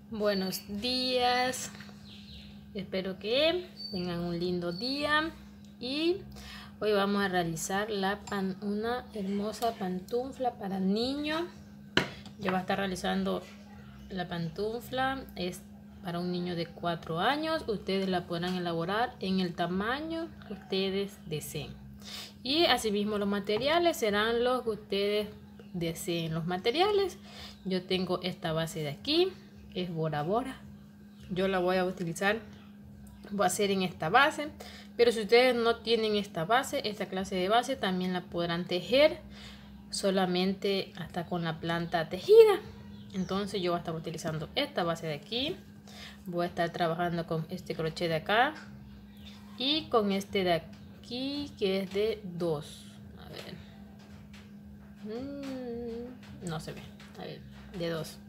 Buenos días, espero que tengan un lindo día y hoy vamos a realizar una hermosa pantufla para niños. Yo voy a estar realizando la pantufla, es para un niño de 4 años. Ustedes la podrán elaborar en el tamaño que ustedes deseen. Y asimismo los materiales serán los que ustedes deseen. Los materiales, yo tengo esta base de aquí, es Bora Bora. Yo la voy a utilizar, voy a hacer en esta base. Pero si ustedes no tienen esta base, esta clase de base, también la podrán tejer solamente hasta con la planta tejida. Entonces yo voy a estar utilizando esta base de aquí. Voy a estar trabajando con este crochet de acá y con este de aquí que es de 2. A ver, no se ve. A ver, de 2.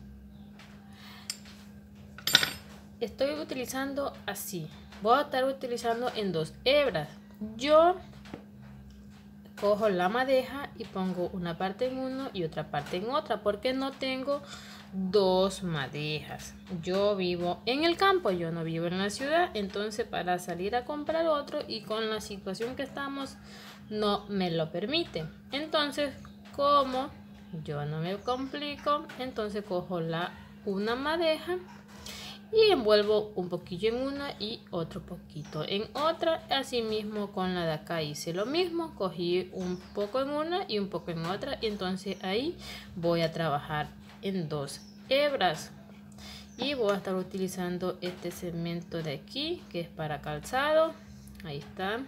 Estoy utilizando así. Voy a estar utilizando en 2 hebras. Yo cojo la madeja y pongo una parte en uno y otra parte en otra, porque no tengo 2 madejas. Yo vivo en el campo, yo no vivo en la ciudad, entonces para salir a comprar otro y con la situación que estamos no me lo permite. Entonces, como yo no me complico, entonces cojo una madeja y envuelvo un poquillo en una y otro poquito en otra. Así mismo con la de acá hice lo mismo, cogí un poco en una y un poco en otra, y entonces ahí voy a trabajar en 2 hebras y voy a estar utilizando este cemento de aquí que es para calzado. Ahí está,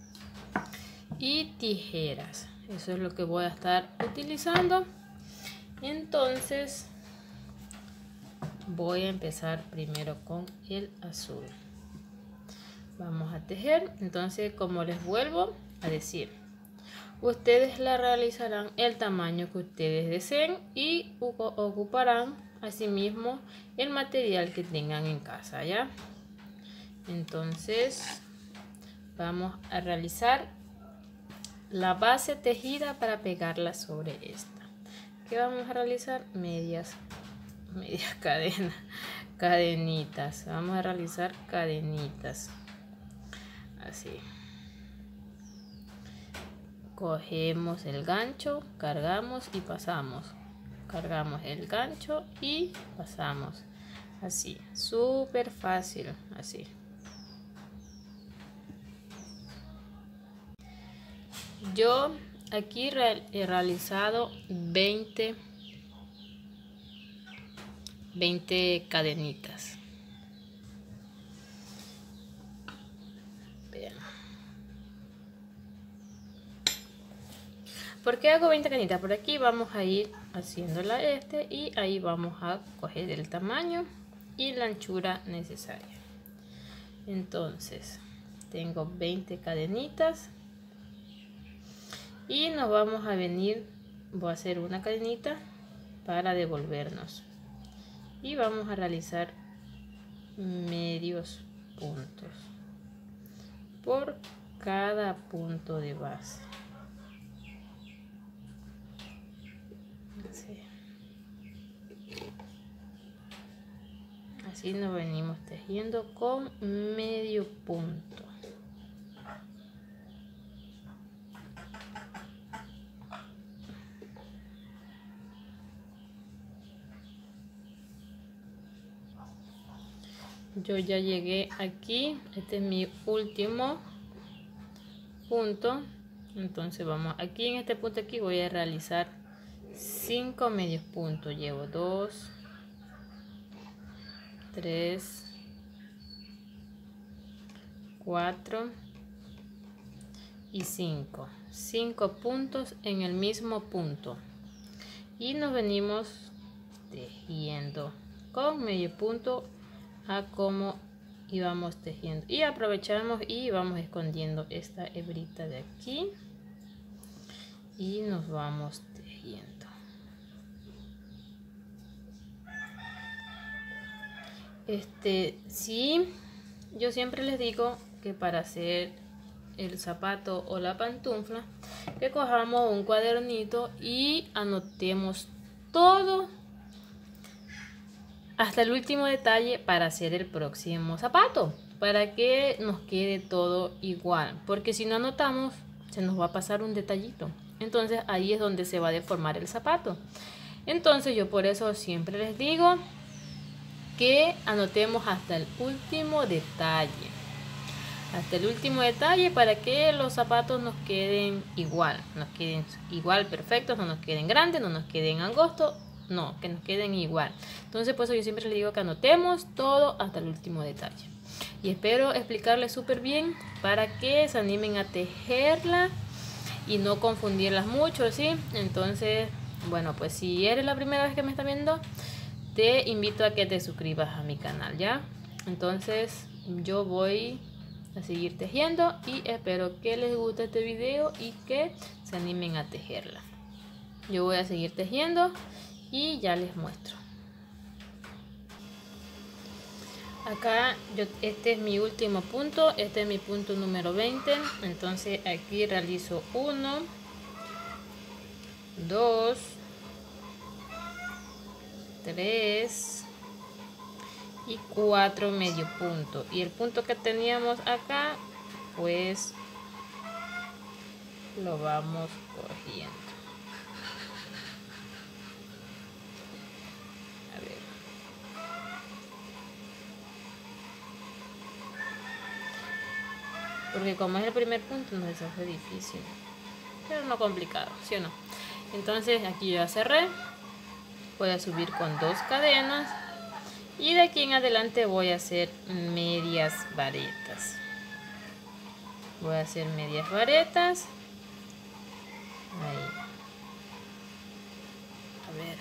y tijeras. Eso es lo que voy a estar utilizando. Entonces voy a empezar primero con el azul. Vamos a tejer. Entonces, como les vuelvo a decir, ustedes la realizarán el tamaño que ustedes deseen y ocuparán asimismo el material que tengan en casa, ¿ya? Entonces vamos a realizar la base tejida para pegarla sobre esta. ¿Qué vamos a realizar? Medias cadenitas. Vamos a realizar cadenitas así. Cogemos el gancho, cargamos y pasamos, cargamos el gancho y pasamos, así, súper fácil, así. Yo aquí he realizado 20 cadenitas. Vean. ¿Por qué hago 20 cadenitas? Por aquí vamos a ir haciéndola y ahí vamos a coger el tamaño y la anchura necesaria. Entonces tengo 20 cadenitas y nos vamos a venir, voy a hacer una cadenita para devolvernos y vamos a realizar medios puntos por cada punto de base. Así nos venimos tejiendo con medio punto. Yo ya llegué aquí, este es mi último punto. Entonces vamos aquí, en este punto aquí voy a realizar 5 medios puntos. Llevo 2, 3, 4 y 5. 5 puntos en el mismo punto. Y nos venimos tejiendo con medio punto a como íbamos tejiendo. Y aprovechamos y vamos escondiendo esta hebrita de aquí. Y nos vamos tejiendo. Sí, yo siempre les digo que para hacer el zapato o la pantufla, que cojamos un cuadernito y anotemos todo hasta el último detalle para hacer el próximo zapato, para que nos quede todo igual, porque si no anotamos se nos va a pasar un detallito, entonces ahí es donde se va a deformar el zapato. Entonces yo por eso siempre les digo que anotemos hasta el último detalle, para que los zapatos nos queden igual, perfectos, no nos queden grandes, no nos queden angostos, no, que nos queden igual. Entonces por eso yo siempre les digo que anotemos todo hasta el último detalle, y espero explicarles súper bien para que se animen a tejerla y no confundirlas mucho, ¿sí? Entonces, bueno, pues si eres la primera vez que me está viendo, te invito a que te suscribas a mi canal, ¿ya? Entonces yo voy a seguir tejiendo y espero que les guste este video y que se animen a tejerla. Yo voy a seguir tejiendo y ya les muestro. Acá este es mi último punto, este es mi punto número 20. Entonces aquí realizo 1, 2, 3 y 4 medio punto, y el punto que teníamos acá pues lo vamos cogiendo. A ver. Porque como es el primer punto nos hace difícil, pero no complicado, ¿sí o no? Entonces aquí ya cerré, voy a subir con 2 cadenas y de aquí en adelante voy a hacer medias varetas. Voy a hacer medias varetas. Ahí. A ver.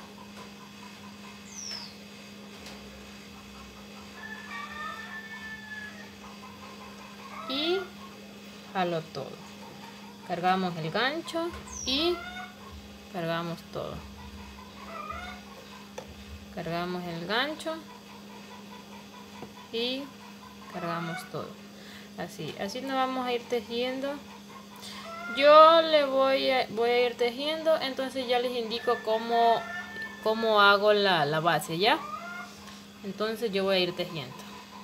Y jalo todo. Cargamos el gancho y cargamos todo. Cargamos el gancho y cargamos todo. Así nos vamos a ir tejiendo. Yo le voy a ir tejiendo, entonces ya les indico cómo hago la base, ¿ya? Entonces yo voy a ir tejiendo.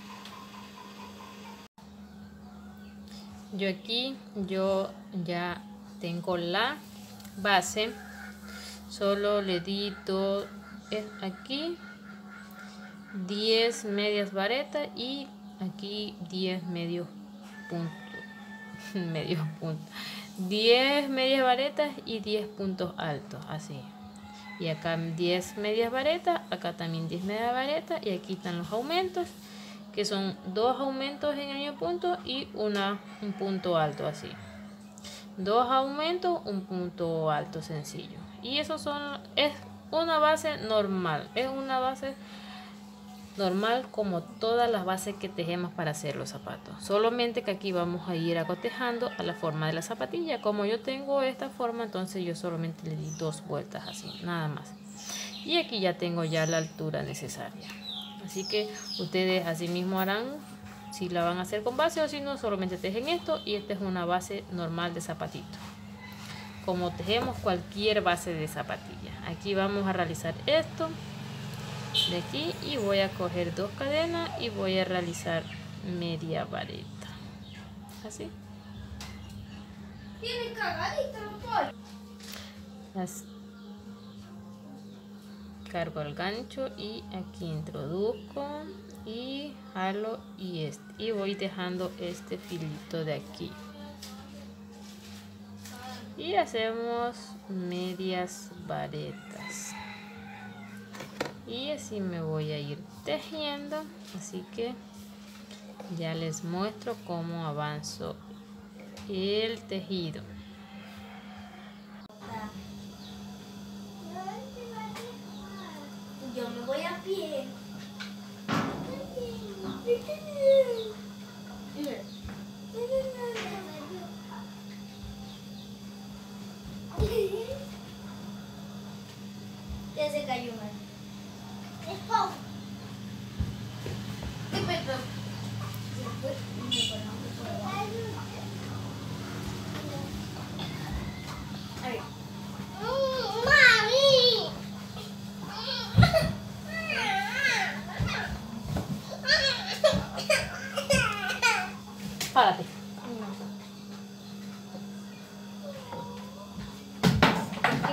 Yo ya tengo la base, solo le di aquí 10 medias varetas y aquí 10 medios puntos, 10 medias varetas y 10 puntos altos, así. Y acá 10 medias varetas, acá también 10 medias varetas, y aquí están los aumentos, que son 2 aumentos en el medio punto y un punto alto, así. 2 aumentos, un punto alto sencillo. Y eso es una base normal, como todas las bases que tejemos para hacer los zapatos, solamente que aquí vamos a ir acotejando a la forma de la zapatilla. Como yo tengo esta forma, entonces yo solamente le di 2 vueltas así, nada más, y aquí ya tengo ya la altura necesaria. Así que ustedes así mismo harán si la van a hacer con base, o si no, solamente tejen esto, y esta es una base normal de zapatito, como tejemos cualquier base de zapatilla. Aquí vamos a realizar esto de aquí y voy a coger 2 cadenas y voy a realizar media vareta, así. Tiene cagadita, doctor. Así. Cargo el gancho y aquí introduzco y jalo y voy dejando este filito de aquí y hacemos medias varetas, y así me voy a ir tejiendo. Así que ya les muestro cómo avanzo el tejido. Yo me voy a pie. Ya se cayó mal. Es pau. ¿Qué pedo? A ver. ¡Mami!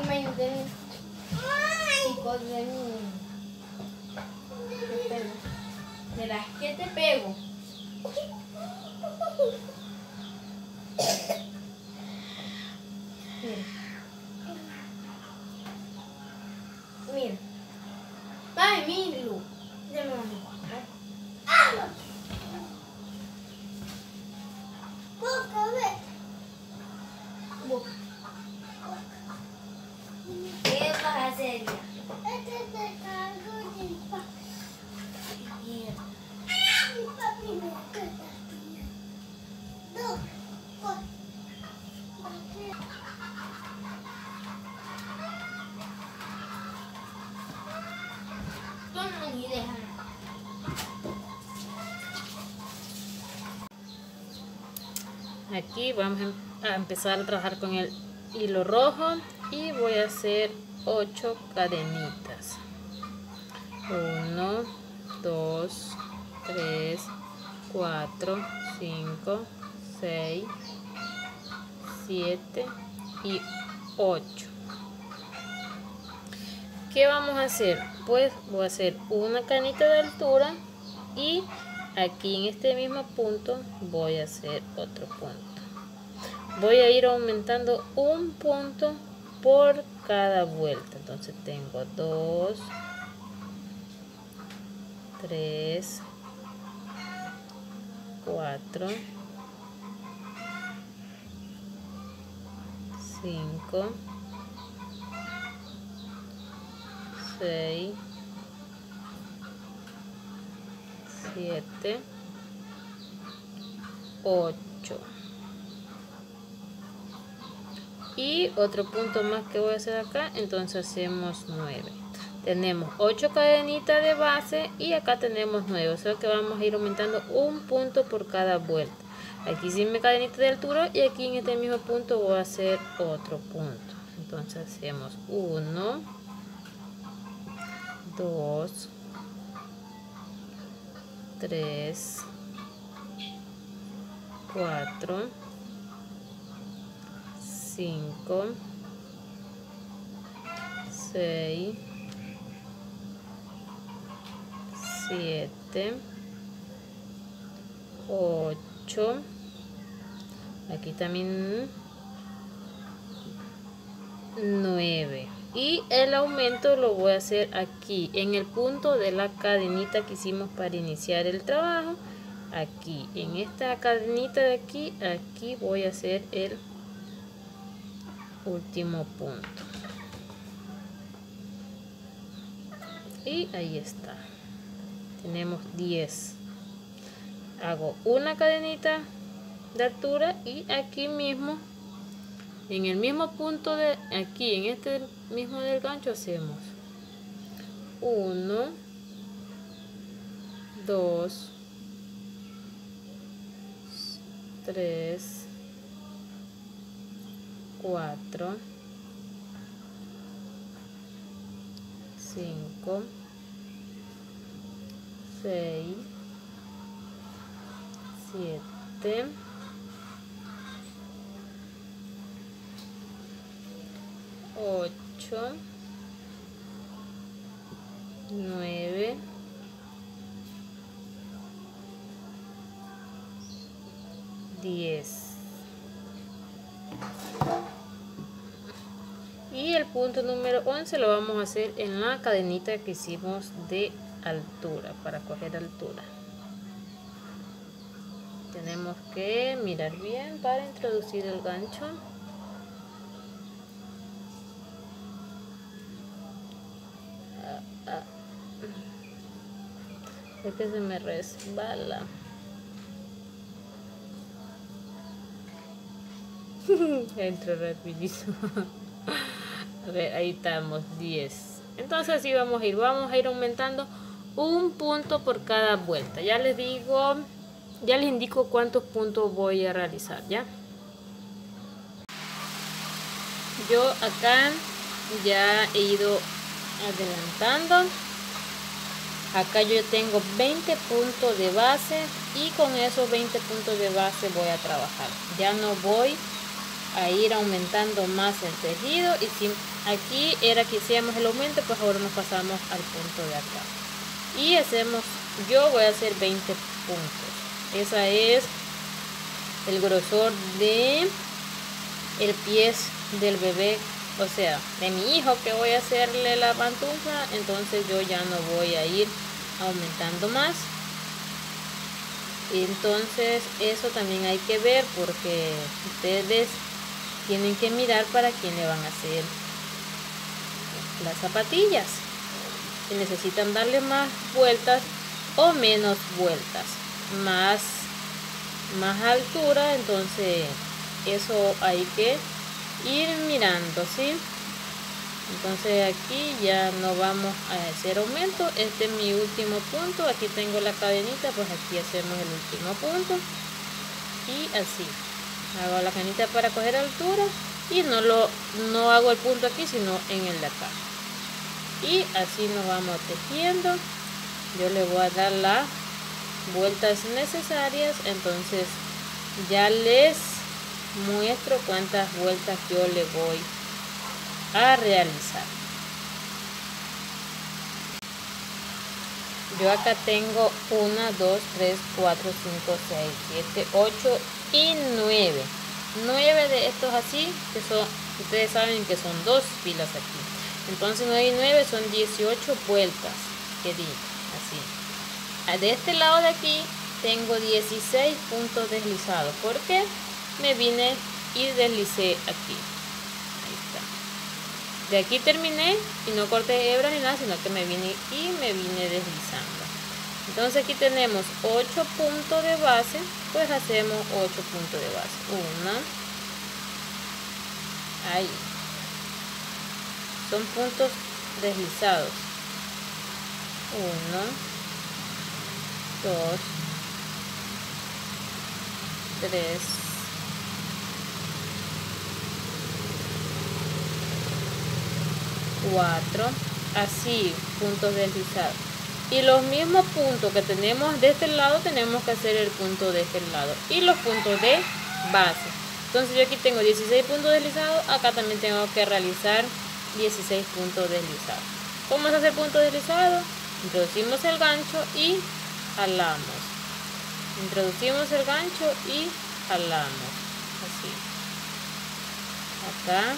me ayuden. Chicos, ven. Te pego. ¿Verás que te pego? Mira. Mira. Ay, Milu. Deme un momento. ¿Qué vas a hacer? Aquí vamos a empezar a trabajar con el hilo rojo y voy a hacer 8 cadenitas. 1, 2, 3, 4, 5, 6, 7 y 8. ¿Qué vamos a hacer? Pues voy a hacer una cadenita de altura y aquí en este mismo punto voy a hacer otro punto. Voy a ir aumentando un punto por cada vuelta. Entonces tengo 2, 3, 4, 5, 6, 7, 8 y otro punto más que voy a hacer acá. Entonces hacemos 9. Tenemos 8 cadenitas de base y acá tenemos 9, o sea que vamos a ir aumentando un punto por cada vuelta. Aquí hice mi cadenita de altura y aquí en este mismo punto voy a hacer otro punto. Entonces hacemos 1, 2, 3, 4, 5, 6, 7, 8, aquí también 9 y el aumento lo voy a hacer aquí en el punto de la cadenita que hicimos para iniciar el trabajo. Aquí en esta cadenita de aquí, aquí voy a hacer el último punto y ahí está, tenemos 10. Hago una cadenita de altura y aquí mismo en el mismo punto de aquí, en este mismo del gancho, hacemos 1, 2, 3, 4, 5, 6, 7, 8, 9, 10. Y el punto número 11 lo vamos a hacer en la cadenita que hicimos de altura, para coger altura. Tenemos que mirar bien para introducir el gancho. Es que se me resbala. Entro rapidísimo. A ver, ahí estamos, 10. Entonces así vamos a ir aumentando un punto por cada vuelta. Ya les digo, ya les indico cuántos puntos voy a realizar, ¿ya? Yo acá ya he ido adelantando. Acá yo tengo 20 puntos de base y con esos 20 puntos de base voy a trabajar. Ya no voy a ir aumentando más el tejido, y si aquí era que hacíamos el aumento, pues ahora nos pasamos al punto de acá y hacemos, yo voy a hacer 20 puntos. Esa es el grosor de el pie del bebé, o sea, de mi hijo, que voy a hacerle la pantufla. Entonces yo ya no voy a ir aumentando más. Entonces eso también hay que ver, porque ustedes tienen que mirar para quién le van a hacer las zapatillas, si necesitan darle más vueltas o menos vueltas, más altura. Entonces eso hay que ir mirando, ¿sí? Entonces aquí ya no vamos a hacer aumento. Este es mi último punto. Aquí tengo la cadenita, pues aquí hacemos el último punto y así hago la cadenita para coger altura, y no hago el punto aquí sino en el de acá, y así nos vamos tejiendo. Yo le voy a dar las vueltas necesarias, entonces ya les muestro cuántas vueltas yo le voy a realizar. Yo acá tengo 1, 2, 3, 4, 5, 6, 7, 8 y 9. 9 de estos así, que son, ustedes saben que son 2 filas aquí. Entonces 9 y 9 son 18 vueltas que di, así. De este lado de aquí tengo 16 puntos deslizados, porque me vine y deslicé aquí. Ahí está. De aquí terminé y no corté hebra ni nada, sino que me vine deslizando. Entonces aquí tenemos 8 puntos de base, pues hacemos 8 puntos de base. 1, ahí. Son puntos deslizados. 1, 2, 3, 4, así, puntos deslizados. Y los mismos puntos que tenemos de este lado, tenemos que hacer el punto de este lado, y los puntos de base. Entonces yo aquí tengo 16 puntos deslizados, acá también tengo que realizar 16 puntos deslizados. ¿Cómo se hace el punto deslizado? Introducimos el gancho y jalamos. Introducimos el gancho y jalamos, así. Acá.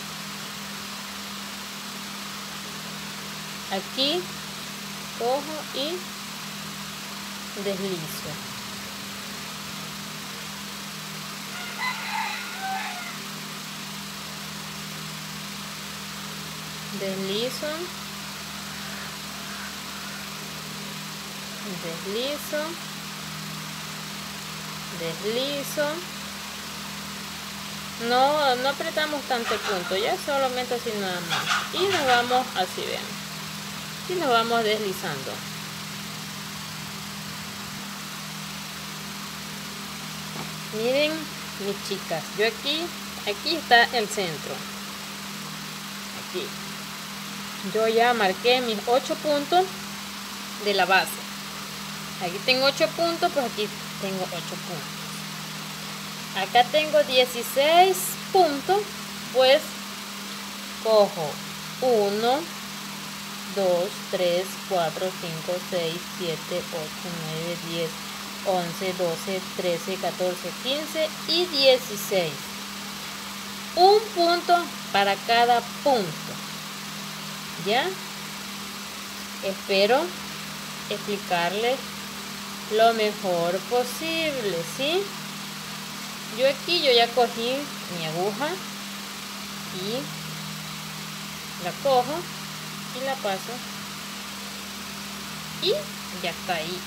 Aquí cojo y deslizo. Deslizo. Deslizo. Deslizo. No apretamos tanto el punto, ya solamente así nada más. Y nos vamos así, vean. Y nos vamos deslizando. Miren, mis chicas, yo aquí está el centro. Aquí. Yo ya marqué mis 8 puntos de la base. Aquí tengo 8 puntos, pues aquí tengo 8 puntos. Acá tengo 16 puntos, pues cojo 1, 2, 3, 4, 5, 6, 7, 8, 9, 10, 11, 12, 13, 14, 15 y 16. Un punto para cada punto. ¿Ya? Espero explicarles lo mejor posible, ¿sí? Yo aquí ya cogí mi aguja y la cojo y la paso y ya está ahí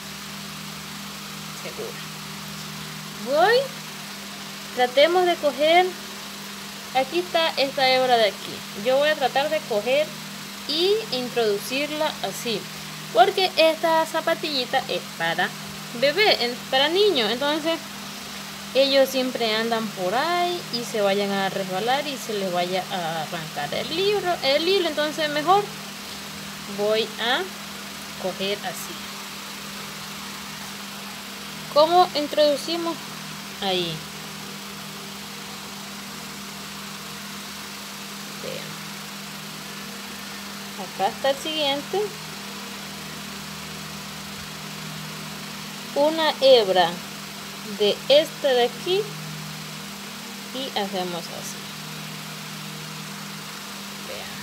segura. Tratemos de coger, aquí está esta hebra de aquí, yo voy a tratar de coger y introducirla así, porque esta zapatillita es para bebé, para niños, entonces ellos siempre andan por ahí y se vayan a resbalar y se les vaya a arrancar el hilo, entonces mejor voy a coger así. ¿Cómo introducimos? Ahí. Acá está el siguiente. Una hebra de esta de aquí y hacemos así. Vean.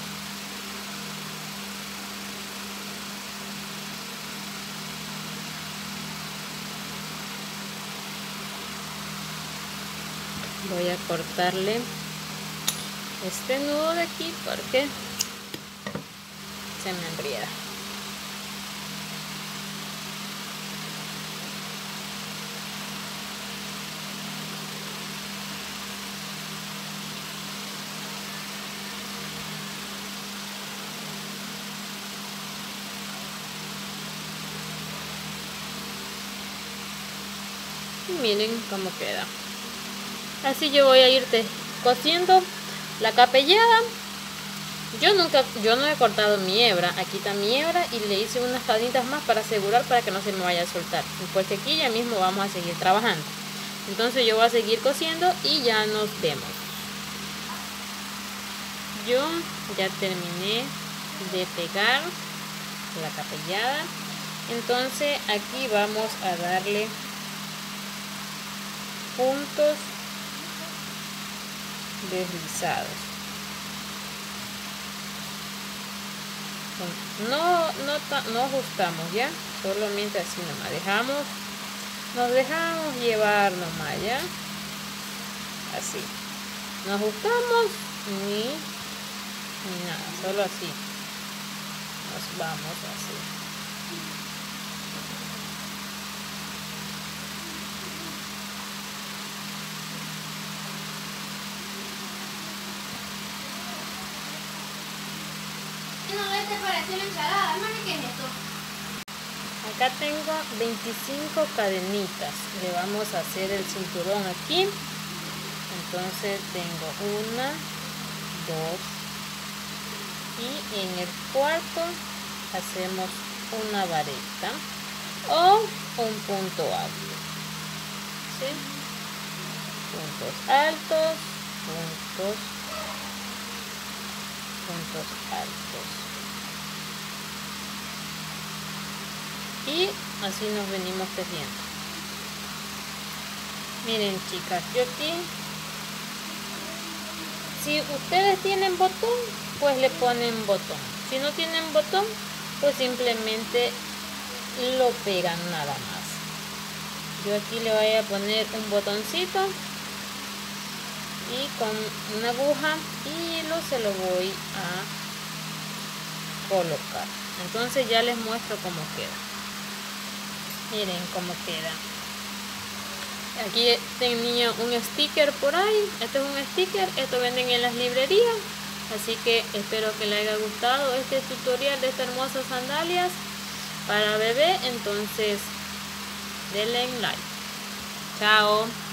Voy a cortarle este nudo de aquí porque se me enrieda. Y miren cómo queda. Así yo voy a ir cosiendo la capellada. Yo no he cortado mi hebra. Aquí está mi hebra y le hice unas cadenitas más para asegurar para que no se me vaya a soltar. Porque aquí ya mismo vamos a seguir trabajando. Entonces yo voy a seguir cosiendo y ya nos vemos. Yo ya terminé de pegar la capellada. Entonces aquí vamos a darle puntos deslizados. No ajustamos ya, solamente así nomás nos dejamos llevar nomás ya, así, no ajustamos ni nada, solo así nos vamos así. ¿Te pareció una ensalada, hermano? ¿Qué es esto? Acá tengo 25 cadenitas. Le vamos a hacer el cinturón aquí. Entonces tengo 1, 2 y en el cuarto hacemos una vareta o un punto alto. ¿Sí? Puntos altos, puntos altos. Y así nos venimos tejiendo. Miren, chicas, yo aquí, si ustedes tienen botón, pues le ponen botón. Si no tienen botón, pues simplemente lo pegan nada más. Yo aquí le voy a poner un botoncito y con una aguja y hilo se lo voy a colocar. Entonces ya les muestro cómo queda. Miren cómo queda. Aquí tenía un sticker por ahí. Este es un sticker. Esto venden en las librerías. Así que espero que les haya gustado este tutorial de estas hermosas sandalias para bebé. Entonces denle like. Chao.